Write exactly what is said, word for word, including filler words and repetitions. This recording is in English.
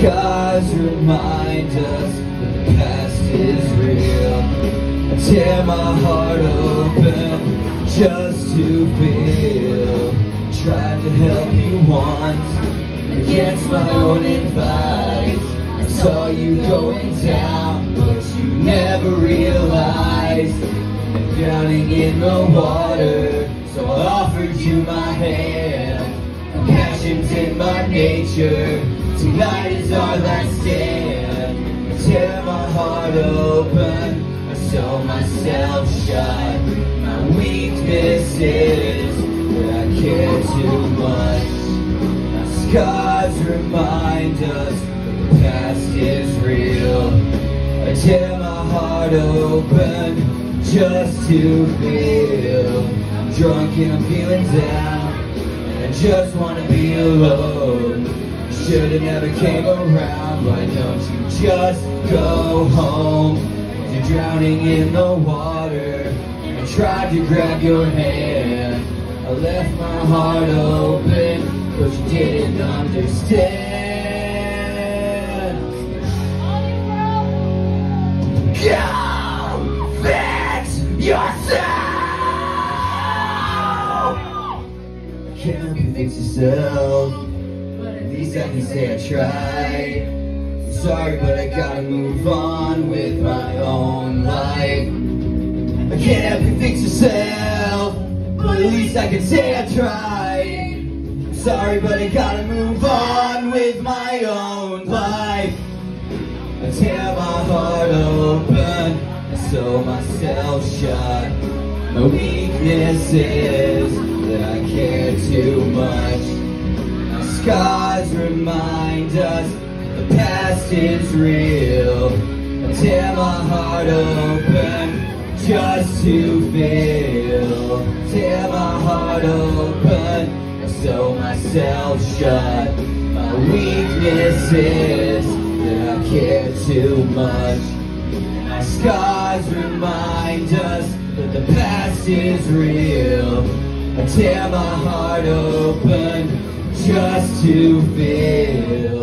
Scars remind us that the past is real. I tear my heart open just to feel. Tried to help you once against my own advice. I saw you going down, but you never realized I'm drowning in the water. So I offered you my hand. Passion's in my nature. Tonight is our last stand. I tear my heart open, I sew myself shut. My weakness is that I care too much. My scars remind us that the past is real. I tear my heart open just to feel. I'm drunk and I'm feeling down, I just wanna be alone. Should've never came around. Why don't you just go home? You're drowning in the water. I tried to grab your hand. I left my heart open, but you didn't understand. Go fix yourself. Can't you fix yourself? At least I can say I tried. Sorry, but I gotta move on with my own life. I can't help you fix yourself, but at least I can say I tried. Sorry, but I gotta move on with my own life. I tear my heart open, I sew myself shut. My weakness is that I care too much. Scars remind us the past is real. I tear my heart open just to feel. Tear my heart open, I sew myself shut. My weakness is that I care too much. My scars remind us that the past is real. I tear my heart open just to feel.